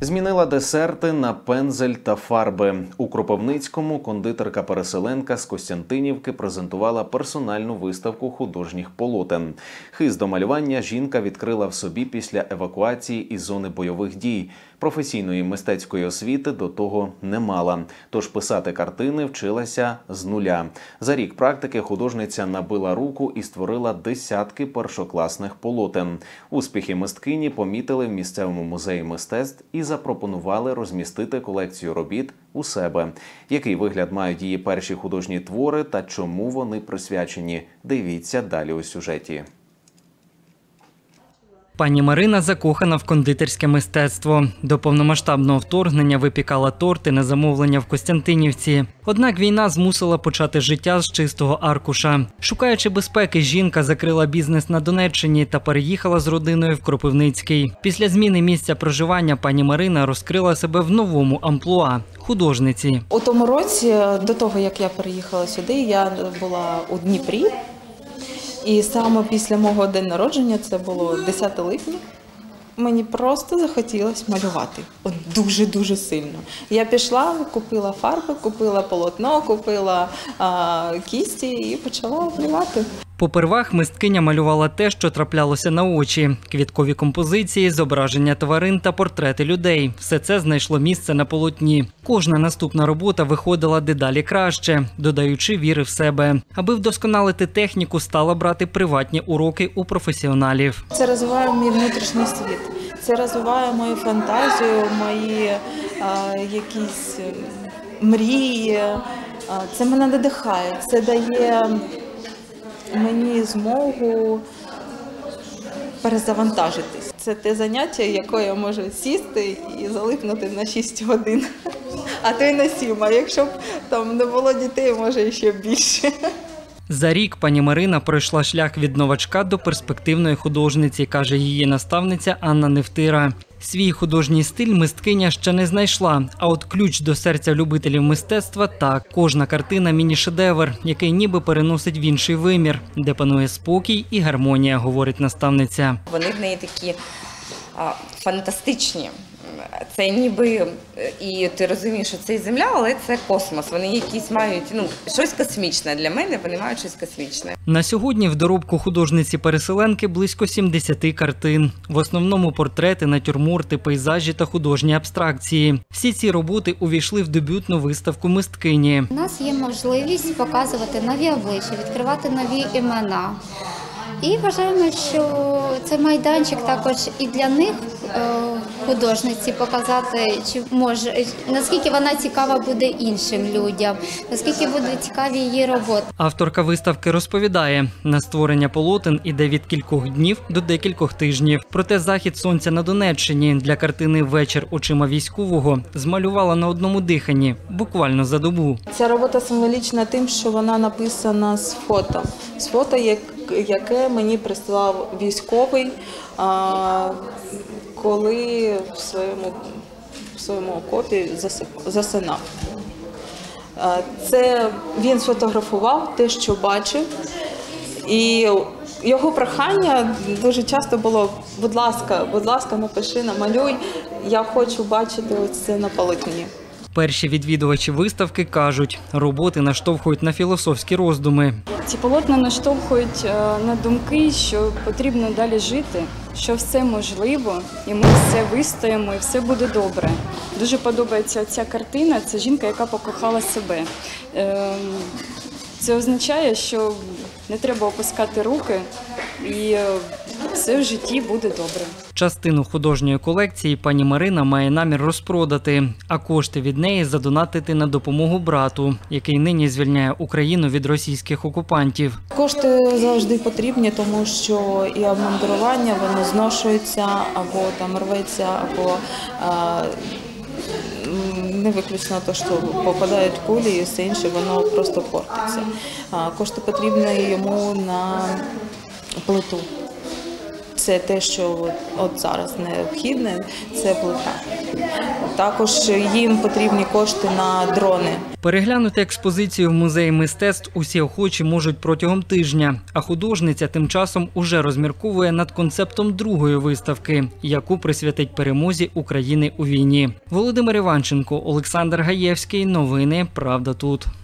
Змінила десерти на пензель та фарби. У Кропивницькому кондитерка-переселенка з Костянтинівки презентувала персональну виставку художніх полотен. Хист до малювання жінка відкрила в собі після евакуації із зони бойових дій. Професійної мистецької освіти до того не мала, тож писати картини вчилася з нуля. За рік практики художниця набила руку і створила десятки першокласних полотен. Успіхи мисткині помітили в місцевому музеї мистецтв і запропонували розмістити колекцію робіт у себе. Який вигляд мають її перші художні твори та чому вони присвячені? Дивіться далі у сюжеті. Пані Марина закохана в кондитерське мистецтво. До повномасштабного вторгнення випікала торти на замовлення в Костянтинівці. Однак війна змусила почати життя з чистого аркуша. Шукаючи безпеки, жінка закрила бізнес на Донеччині та переїхала з родиною в Кропивницький. Після зміни місця проживання пані Марина розкрила себе в новому амплуа – художниці. У тому році, до того, як я переїхала сюди, я була у Дніпрі. І саме після мого дня народження, це було 10 липня, мені просто захотілося малювати. От дуже-дуже сильно. Я пішла, купила фарби, купила полотно, купила кісті і почала малювати. Попервах мисткиня малювала те, що траплялося на очі – квіткові композиції, зображення тварин та портрети людей. Все це знайшло місце на полотні. Кожна наступна робота виходила дедалі краще, додаючи віри в себе. Аби вдосконалити техніку, стала брати приватні уроки у професіоналів. Це розвиває мій внутрішній світ, це розвиває мою фантазію, мої якісь мрії. Це мене надихає, це дає мені змогу перезавантажитись. Це те заняття, яке я можу сісти і залипнути на 6 годин, а то й на 7, а якщо б там не було дітей, може ще більше. За рік пані Марина пройшла шлях від новачка до перспективної художниці, каже її наставниця Анна Невтира. Свій художній стиль мисткиня ще не знайшла, а от ключ до серця любителів мистецтва – так. Кожна картина – міні-шедевр, який ніби переносить в інший вимір, де панує спокій і гармонія, говорить наставниця. Вони в неї такі фантастичні. Це ніби, і ти розумієш, що це земля, але це космос. Вони якісь мають, щось космічне. Для мене вони мають щось космічне. На сьогодні в доробку художниці-переселенки близько 70 картин. В основному портрети, натюрморти, пейзажі та художні абстракції. Всі ці роботи увійшли в дебютну виставку мисткині. У нас є можливість показувати нові обличчя, відкривати нові імена. І вважаємо, що це майданчик також і для них, художниці, показати, наскільки вона цікава буде іншим людям, наскільки будуть цікаві її роботи. Авторка виставки розповідає, на створення полотен іде від кількох днів до декількох тижнів. Проте захід сонця на Донеччині для картини «Вечір очима військового» змалювала на одному диханні, буквально за добу. Ця робота символічна тим, що вона написана з фото. З фото, яке мені прислав військовий, коли в своєму окопі засинав. Це він сфотографував те, що бачив, і його прохання дуже часто було: будь ласка, напиши, намалюй, я хочу бачити це на полотні. Перші відвідувачі виставки кажуть, роботи наштовхують на філософські роздуми. Ці полотна наштовхують на думки, що потрібно далі жити, що все можливо, і ми все вистоїмо, і все буде добре. Дуже подобається ця картина, це жінка, яка покохала себе. Це означає, що не треба опускати руки, і все в житті буде добре. Частину художньої колекції пані Марина має намір розпродати, а кошти від неї задонатити на допомогу брату, який нині звільняє Україну від російських окупантів. Кошти завжди потрібні, тому що і обмундирування, воно зношується, або там рветься, або не виключно те, що попадають кулі і все інше, воно просто портиться. Кошти потрібні йому на плиту. Це те, що от зараз необхідне, це плита. Також їм потрібні кошти на дрони. Переглянути експозицію в музеї мистецтв усі охочі можуть протягом тижня, а художниця тим часом уже розмірковує над концептом другої виставки, яку присвятить перемозі України у війні. Володимир Іванченко, Олександр Гаєвський. Новини «Правда тут».